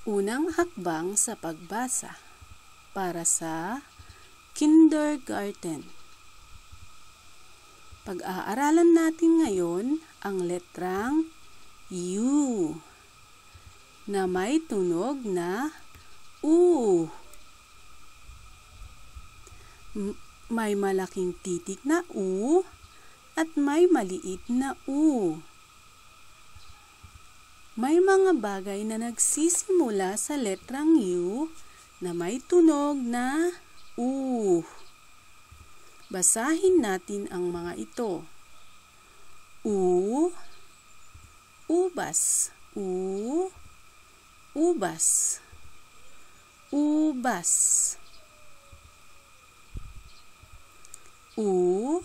Unang hakbang sa pagbasa para sa kindergarten. Pag-aaralan natin ngayon ang letrang U na may tunog na U. May malaking titik na U at may maliit na U. May mga bagay na nagsisimula sa letrang U na may tunog na U. Basahin natin ang mga ito. U, ubas. U, ubas. Ubas. U,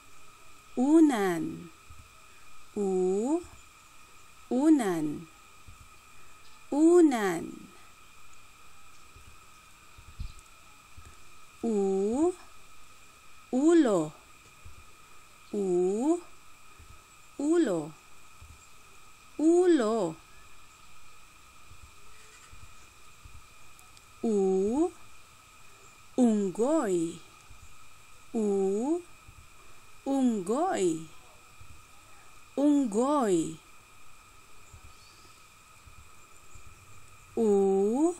unan. U, unan. Unan. U, ulo. U, ulo. Ulo. U, unggoy. U, unggoy. Unggoy. U,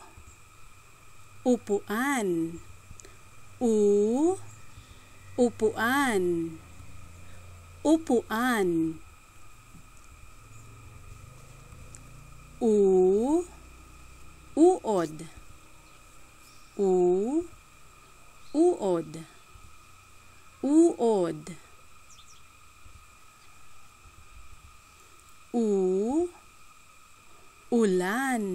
upuan. U, upuan. Upuan. U, uod. U, uod. Uod. U, ulan.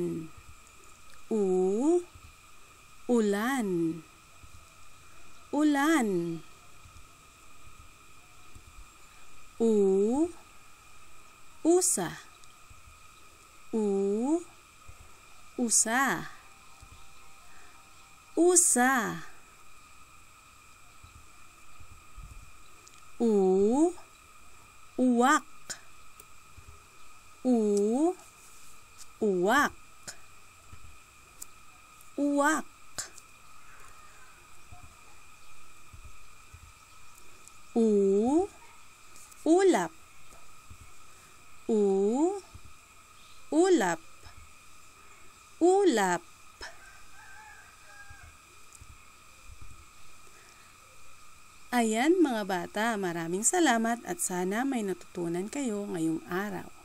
U, ulan. Ulan. U, usa. U, usa. Usa. U, uwak. U, uwak. Uwak. U, ulap. U, ulap. Ulap. Ayan mga bata, maraming salamat at sana may natutunan kayo ngayong araw.